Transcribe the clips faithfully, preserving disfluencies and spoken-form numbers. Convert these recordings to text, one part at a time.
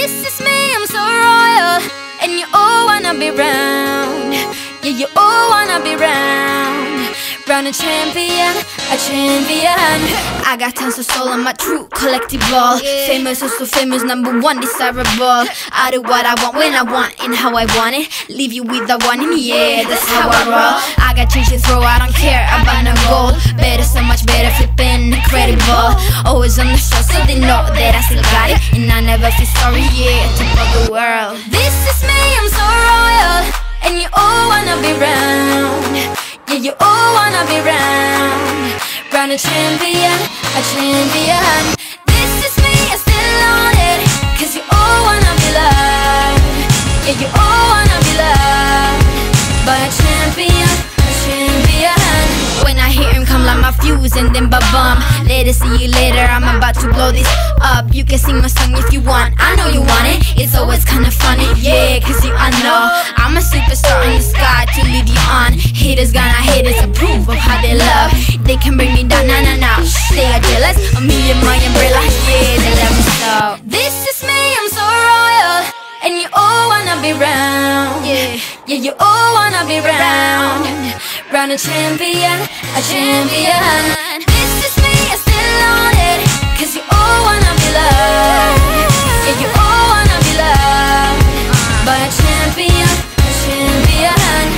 This is me, I'm so royal, and you all wanna be round. Yeah, you all wanna be round. Round a champion, a champion. I got tons of soul on my true collectible. Famous, oh so famous, number one desirable. I do what I want, when I want, and how I want it. Leave you with the one in, yeah, that's how I roll. I got change to throw, I don't care about no gold. Better, so much better, flipping incredible. Always on the show, so they know that I still got it. And I never feel sorry, yeah, to all the world. This is me, I'm so royal, and you all wanna be round. Yeah, you all wanna be round. Round a champion, a champion. This is me, I'm still on it, cause you all wanna be loved. Yeah, you all wanna be loved by a champion, a champion. When I hear him come like my fuse and then ba-bum. Later, see you later, I'm about to blow this up. You can sing my song if you want, I know you want it. It's always kinda funny, yeah, cause you I know I'm a superstar in the sky to lead you on. Haters gonna hate us, approve of how they love. They can bring me down, nah, nah, nah. They are jealous of me and my umbrella, yeah, they love me so. This is me, I'm so royal, and you all wanna be round. Yeah, yeah, you all wanna be round. Round a champion, a champion. This is me, I'm still on it, cause you all wanna be loved. Yeah, you all wanna be loved by a champion, a champion.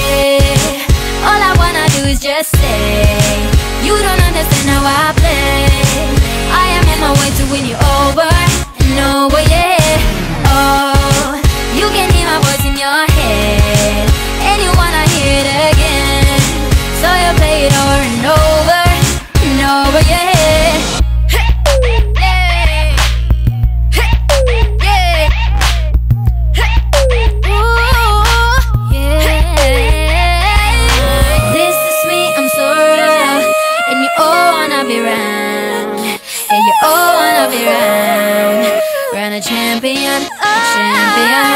Yeah, all I wanna do is just say, you don't understand how I play. I am on my way to win you over and over, yeah. Oh, you can hear my voice in your head, and you wanna hear it again. So you play it over and over and over, yeah. Yeah, you all wanna be round, round a champion, a champion.